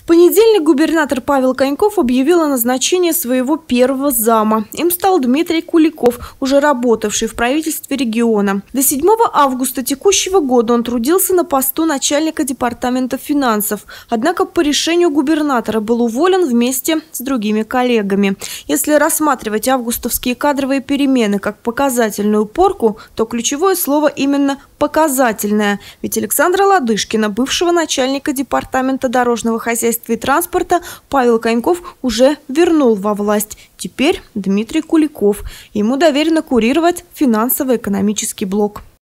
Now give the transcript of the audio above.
понедельник губернатор Павел Коньков объявил о назначении своего первого зама. Им стал Дмитрий Куликов, уже работавший в правительстве региона. До 7 августа текущего года он трудился на посту начальника департамента финансов. Однако по решению губернатора был уволен вместе с другими коллегами. Если рассматривать августовские кадровые перемены как показательную порку, то ключевое слово именно «показательное». Ведь Александра Ладышкина, бывшего начальника департамента дорожного хозяйства и транспорта, Павел Коньков уже вернул во власть. Теперь Дмитрий Куликов. Ему доверено курировать финансово-экономический блок.